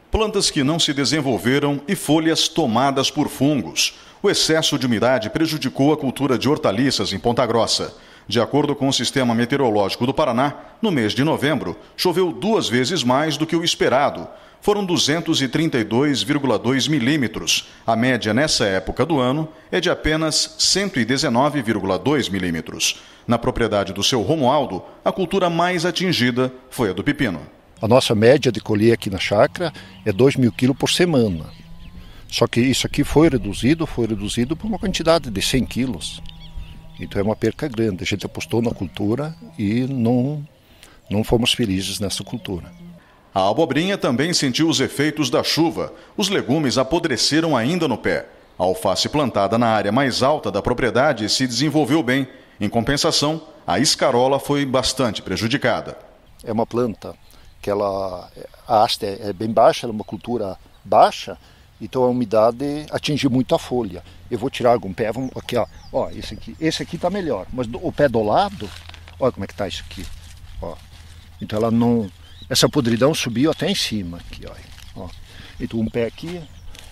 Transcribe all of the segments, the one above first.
Plantas que não se desenvolveram e folhas tomadas por fungos. O excesso de umidade prejudicou a cultura de hortaliças em Ponta Grossa. De acordo com o Sistema Meteorológico do Paraná, no mês de novembro, choveu 2 vezes mais do que o esperado. Foram 232,2 milímetros. A média nessa época do ano é de apenas 119,2 milímetros. Na propriedade do seu Romualdo, a cultura mais atingida foi a do pepino. A nossa média de colher aqui na chácara é 2.000 quilos por semana. Só que isso aqui foi reduzido por uma quantidade de 100 quilos. Então é uma perca grande. A gente apostou na cultura e não fomos felizes nessa cultura. A abobrinha também sentiu os efeitos da chuva. Os legumes apodreceram ainda no pé. A alface plantada na área mais alta da propriedade se desenvolveu bem. Em compensação, a escarola foi bastante prejudicada. É uma planta que a haste é bem baixa, ela é uma cultura baixa, então a umidade atinge muito a folha. Eu vou tirar algum pé, vamos, aqui, ó, esse aqui está melhor, mas o pé do lado, olha como é que está isso aqui. Ó. Então ela não, essa podridão subiu até em cima, aqui, ó. Então um pé aqui,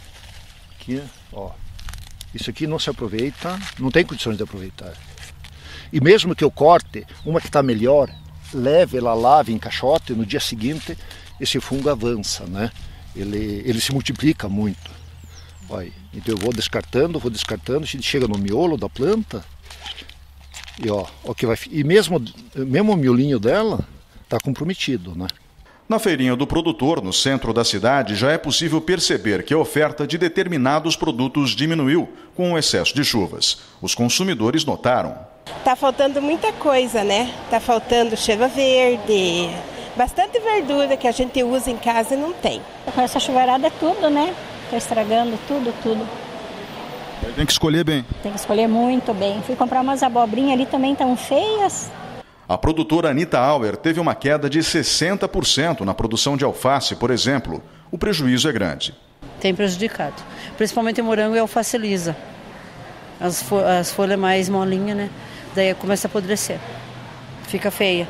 ó. Isso aqui não se aproveita, não tem condições de aproveitar. E mesmo que eu corte uma que está melhor, ela lave, encaixote, no dia seguinte esse fungo avança, né? Ele se multiplica muito. Olha, então eu vou descartando, a gente chega no miolo da planta e ó que vai, e mesmo o miolinho dela está comprometido, né? Na feirinha do produtor, no centro da cidade, já é possível perceber que a oferta de determinados produtos diminuiu com o excesso de chuvas. Os consumidores notaram. Tá faltando muita coisa, né? Tá faltando cheva verde, bastante verdura que a gente usa em casa e não tem. Com essa chuvarada é tudo, né? Tá estragando tudo. Tem que escolher bem. Tem que escolher muito bem. Fui comprar umas abobrinhas ali, também tão feias. A produtora Anita Auer teve uma queda de 60% na produção de alface, por exemplo. O prejuízo é grande. Tem prejudicado, principalmente morango e alface lisa. As folhas mais molinhas, né? Daí começa a apodrecer. Fica feia.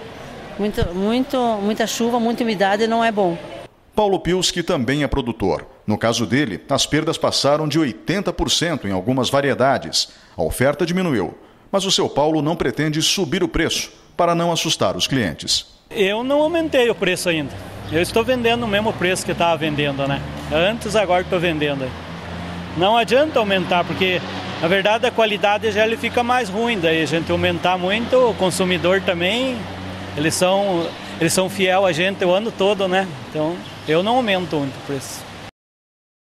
Muita chuva, muita umidade não é bom. Paulo Piuski também é produtor. No caso dele, as perdas passaram de 80% em algumas variedades. A oferta diminuiu, mas o seu Paulo não pretende subir o preço para não assustar os clientes. Eu não aumentei o preço ainda. Eu estou vendendo o mesmo preço que estava vendendo, né? Antes, agora estou vendendo. Não adianta aumentar, porque na verdade a qualidade já ele fica mais ruim. Daí a gente aumentar muito, o consumidor também, eles são fiel a gente o ano todo, né? Então eu não aumento muito o preço.